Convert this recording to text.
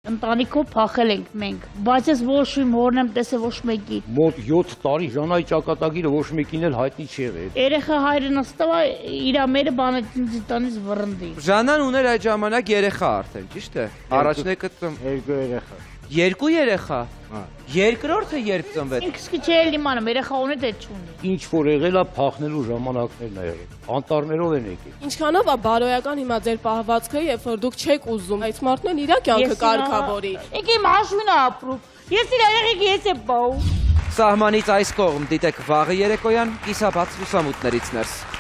Ընտանիքով փախել ենք մենք, բայց ես ոչ մի մորն եմ տեսել ոչ մեկի։ Մոտ 7 տարի Ժանայի ճակատագիրը ոչ մեկին էլ հայտնի չի եղել։ Երեխա հայրը նստավ է իր ամերը բանը տանից վռնդի։ Ժանան ուներ այդ ժամանակ երեխա արդեն, ճիշտ է։ Առաջնեկը Երկու երեխա։ երկու երեխա։ Երկրորդը երբ ծնվեց։ Ինքս չէի իմանում, երեխա ունի թե չունի։ Ինչ որ եղել է փախնելու ժամանակներն ա եղել։ Անտառներով են եկել։ Ինչքանով է բարոյական հիմա ձեր պահվածքը, երբ որ դուք չեք ուզում այդ մարդն էլ իր կյանքը կարգավորի։ Ինք իմ հաշվին է ապրում։ Ես իր երեխեքի ես եմ բաղում։ Սահմանից այս կողմ դիտեք վաղը երեկոյան կիսաբաց լուսամուտներից ներս։